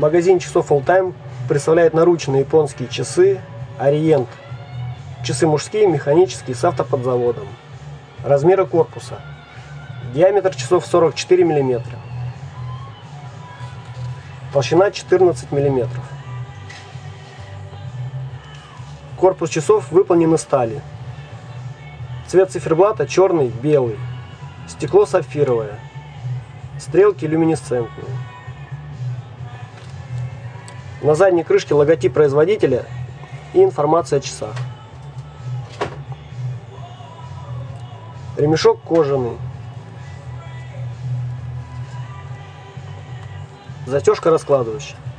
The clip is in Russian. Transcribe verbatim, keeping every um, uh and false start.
Магазин часов All Time представляет наручные японские часы Orient. Часы мужские, механические, с автоподзаводом. Размеры корпуса. Диаметр часов сорок четыре миллиметра. Толщина четырнадцать миллиметров. Корпус часов выполнен из стали. Цвет циферблата черный, белый. Стекло сапфировое. Стрелки люминесцентные. На задней крышке логотип производителя и информация о часах. Ремешок кожаный. Застежка раскладывающая.